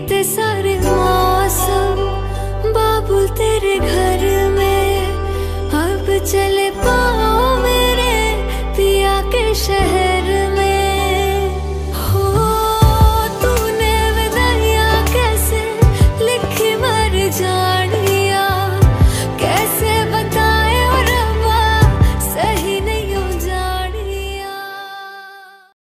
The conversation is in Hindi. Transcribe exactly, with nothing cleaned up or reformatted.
बीते सारे मौसम बाबुल तेरे घर में, अब चले पाओ मेरे पिया के शहर।